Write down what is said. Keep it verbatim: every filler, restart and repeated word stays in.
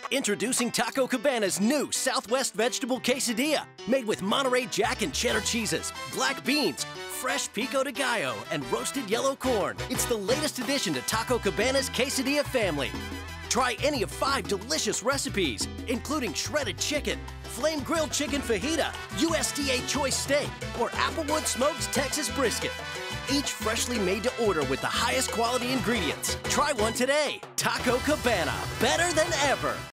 Introducing Taco Cabana's new Southwest Vegetable Quesadilla, made with Monterey Jack and cheddar cheeses, black beans, fresh pico de gallo, and roasted yellow corn. It's the latest addition to Taco Cabana's Quesadilla family. Try any of five delicious recipes, including shredded chicken, flame grilled chicken fajita, U S D A choice steak, or Applewood smoked Texas brisket. Each freshly made to order with the highest quality ingredients. Try one today. Taco Cabana, better than ever.